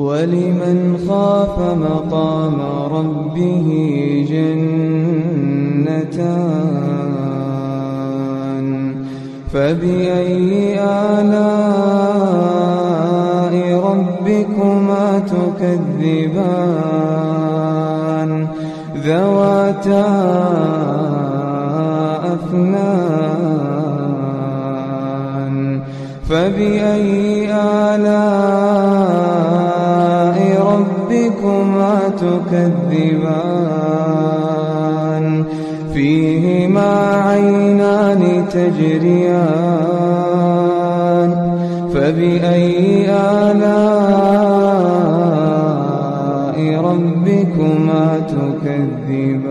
ولمن خاف مقام ربه جنتان فبأي آلاء ربكما تكذبان ذواتا أفنان فبأي آلاء ربكما تكذبان فيهما عينان تجريان فبأي آلاء ربكما تكذبان